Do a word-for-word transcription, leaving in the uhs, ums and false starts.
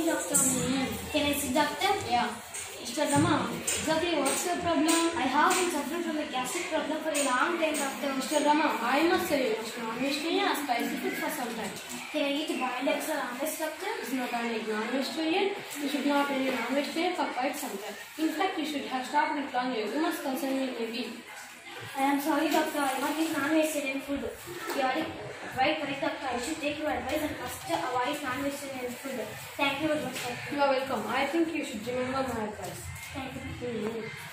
doctor. Mm. Can I see, doctor? Yeah. Mister Rama, exactly what's your problem? I have been suffering from a gastric problem for a long time, doctor. Mister Rama, I must say you must not vegetarian or spicy food for some time. Can I eat boiled eggs or omelets, doctor? It's not only non-vegetarian, you should not eat non-vegetarian for quite some time. In fact, you should have stopped it long ago. You must consult me maybe. I am sorry, doctor. I want eat non-vegetarian food. You are right, correct, doctor. I should take your advice and first avoid non-vegetarian food. Thank you very much, doctor. You are welcome. I think you should remember my advice. Thank you. Mm-hmm.